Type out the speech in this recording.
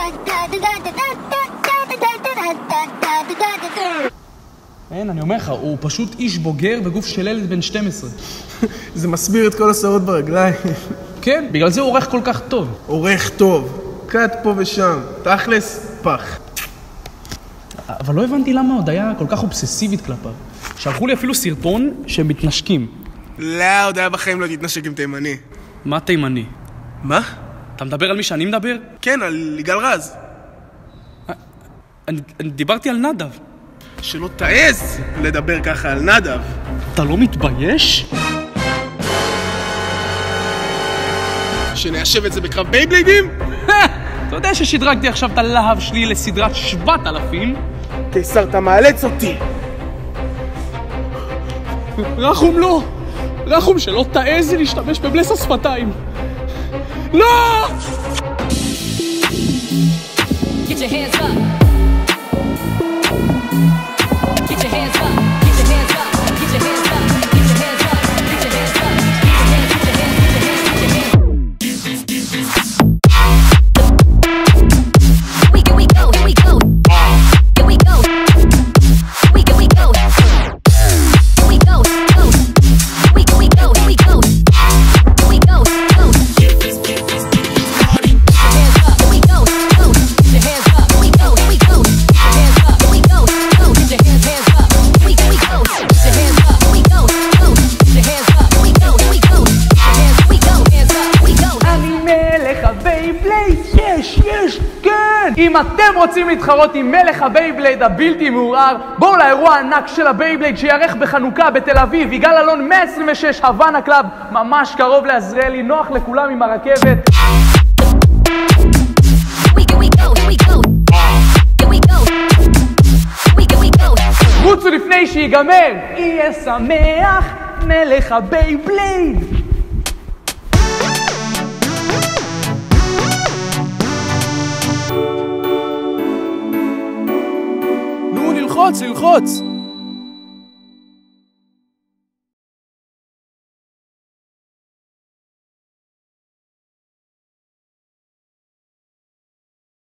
אין, אני אומר לך, הוא פשוט איש בוגר בגוף של ילד בן 12. זה מסביר את כל השערות ברגליים. כן, בגלל זה הוא עורך כל כך טוב. עורך טוב, קט פה ושם, תכלס, פח. אבל לא הבנתי למה עוד היה כל כך אובססיבית כלפיו. שלחו לי אפילו סרטון שהם מתנשקים. לא, עוד היה בחיים לא תתנשק עם תימני. מה תימני? מה? אתה מדבר על מי שאני מדבר? כן, על יגאל רז. אני דיברתי על נדב. שלא תעז לדבר ככה על נדב. אתה לא מתבייש? שניישב את זה בקרב בייבליידים? אתה יודע ששדרגתי עכשיו את הלהב שלי לסדרת 7,000? קיסר, אתה מאלץ אותי. רחום לא! רחום שלא תעז להשתמש בבלס השפתיים. לא! Get your hands up. Get your hands up. Get your hands up. Get your hands up. Get your hands up. Get your hands up. Get your hands. Get your hands. Get your hands. Here we go. Here we go. Here we go. We go. We go. Here we go. Go. We go. We go. Here we go. Here we go. Go. Get your hands up. Here we go. Go. Get your hands up. Here we go. Here we go. Get your hands up. Here we go. Go. Get your hands up. We go. We go. Get your hands up. Here we go. Go. Get your hands up. Here we go. Here we go. Get your hands. We go. Hands up. We go. אני מלך הבייבלייד, יש, כן! אם אתם רוצים להתחרות עם מלך הבייבלייד הבלתי מעורער, בואו לאירוע הענק של הבייבלייד שיערך בחנוכה בתל אביב, יגאל אלון 126, הוואנה קלאב, ממש קרוב לעזריאלי, נוח לכולם עם הרכבת. We go. We go. Here we go. Here we go. We go. We go. רוצו לפני שיגמר, יהיה שמח, מלך הבייבלייד! נו, ללחוץ!